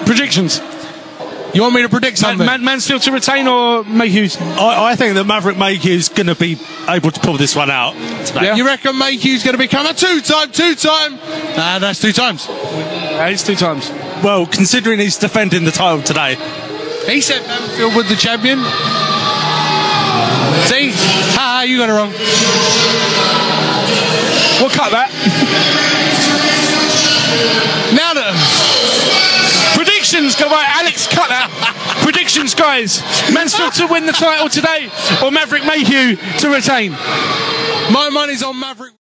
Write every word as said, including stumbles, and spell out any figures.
Predictions. You want me to predict something? Man, Mansfield to retain or Mayhew's? I, I think that Maverick Mayhew's going to be able to pull this one out today. Yeah. You reckon Mayhew's going to become a two-time, two-time? Nah, that's two times. Yeah, it's two times. Well, considering he's defending the title today. He said Mansfield was the champion. See? Ha, you got it wrong. We'll cut that. Now then. Predictions, go right, Alex, cut that. Predictions, guys. Mansfield to win the title today or Maverick Mayhew to retain? My money's on Maverick.